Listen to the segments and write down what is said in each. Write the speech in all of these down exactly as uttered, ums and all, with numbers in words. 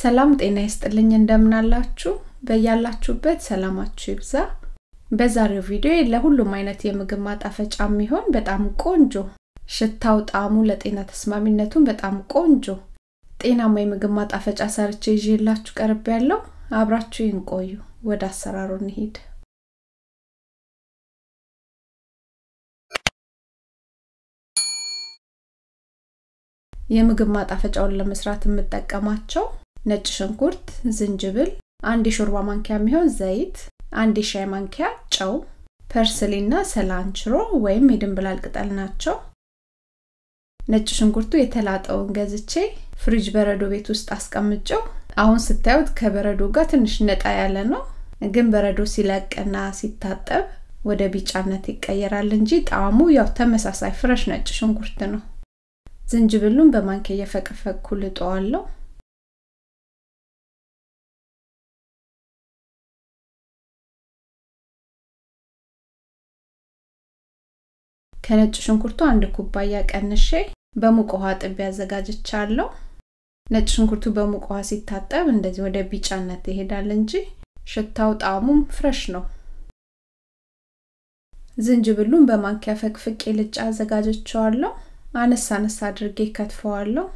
ሰላም ጤና ይስጥልኝ እንደምናላችሁ በያላችሁበት ሰላማችሁ ይብዛ በዛሬው ቪዲዮ ለሁሉም አይነት የምግብ ማጣፈጫ የሚሆን በጣም ቆንጆ ሽታው ጣዕሙ ለጤና ተስማሚነቱን በጣም ቆንጆ ጤናማ የምግብ ማጣፈጫ ሰርቼ ይዤላችሁ ቀርቤያለሁ አብራችሁ ይንቆዩ ወደ አሰራሩ እንሂድ የምግብ ማጣፈጫውን ለመስራት የምጠቀማቸው ነጭ ሽንኩርት ዝንጅብል አንድ ሾርባ ማንኪያ የሚሆን ዘይት አንድ ሻይ ማንኪያ ጨው ፐርስሊና ሰላንችሮ ወይም የድንብላል ቅጠል ናቸው ነጭ ሽንኩርቱ የተላጠውን ገዝቼ ፍሪጅ በረዶ ቤት ውስጥ አስቀምጬው አሁን ስታዩት ከበረዶ ጋር ትንሽ ነጣ ያለ ነው ግን በረዶ ሲለቅና ሲታጠብ ወደ ቢጫነት ይቀየራል እንጂ ጣዕሙ ያው ተመሳሳይ ፍሬሽ ነጭ ሽንኩርት ነው ዝንጅብሉን በማንኪያ የፈቀፈቅኩ ልጠዋለሁ ከነጭ ሽንኩርቱ አንድ ኩባያ ቀንሼ በሙቅ ውሃ ጥቤ አዘጋጅቻለሁ ነጭ ሽንኩርቱ በሙቅ ውሃ ሲታጠብ እንደዚህ ወደ ቢጫነት ይሄዳል እንጂ ሽታው ጣዕሙም ፍሬሽ ነው ዝንጅብሉን በማንኪያ ፈቅፍቄ ልጫ አዘጋጅቻለሁ አነሳ አነሳ አድርጌ ከትፈዋለሁ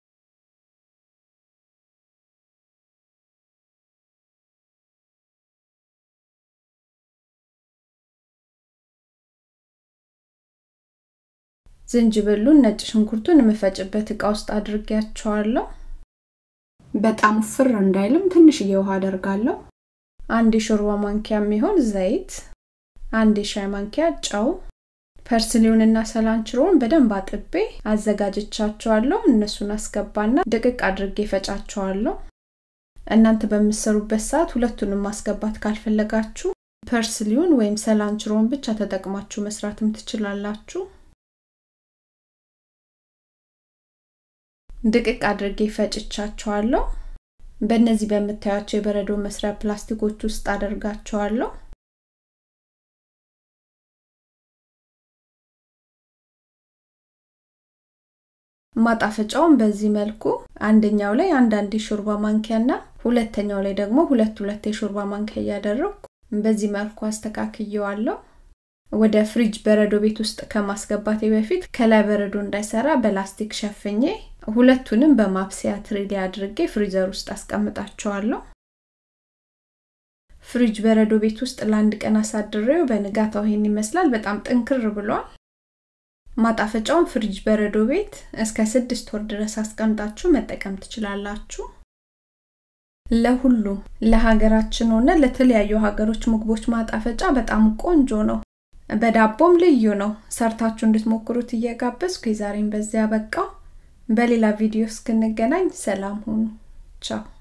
ዝንጅብሉን ነጭ ሽንኩርቱን መፈጨበት ዕቃ ውስጥ አድርጌያቸዋለሁ በጣም ፍር እንዳይልም ትንሽ የውሃ አደርጋለሁ አንድ ሾርባ ማንኪያ የሚሆን ዘይት አንድ ሻይ ማንኪያ ጨው ፐርስሊውንና ሰላንችሮን በደንብ አጥቤ አዘጋጅቻቸዋለሁ እነሱን አስገባና ደቀቅ አድርጌ ፈጫቸዋለሁ እናንተ በመሰሩበት ሰዓት ሁለቱንም ማስገባት ካልፈለጋችሁ ፐርስሊውን ወይም ሰላንችሮን ብቻ ተጠቅማችሁ መስራትም ትችላላችሁ ደቀቅ አድርጌ ፈጭቻቸዋለሁ በእነዚህ በመታያቸው የበረዶ መስሪያ ፕላስቲኮች ውስጥ አደርጋቸዋለሁ ማጣፈጫውን በዚህ መልኩ አንደኛው ላይ አንድ አንድ ሾርባ ማንኪያና ሁለተኛው ላይ ደግሞ ሁለት ሁለት የሾርባ ማንኪያ ያደረኩ በዚህ መልኩ አስተካክየዋለሁ ወደ ፍሪጅ በረዶ ቤት ውስጥ ከማስገባቴ በፊት ከላይ በረዶ እንዳይሰራ በላስቲክ ሸፍኜ ሁለቱንም በማብሰያ ትሪ ላይ አድርጌ ፍሪዘር ውስጥ አስቀምጣቸዋለሁ ፍሪጅ በረዶ ቤት ውስጥ ለአንድ ቀን አሳድሬው በንጋታው ይሄን ይመስላል በጣም ጥንክር ብሏል ማጣፈጫውን ፍሪጅ በረዶ ቤት እስከ ስድስት ወር ድረስ አስቀምጣችሁ መጠቀም ትችላላችሁ ለሁሉም ለሀገራችን ሆነ ለተለያዩ ሀገሮች ምግቦች ማጣፈጫ በጣም ቆንጆ ነው በዳቦም ልዩ ነው ሰርታችሁ እንድትሞክሩት እየጋበዝኩ የዛሬን በዚያ በቃ በሌላ ቪዲዮ እስክንገናኝ ሰላም ሁኑ ቻው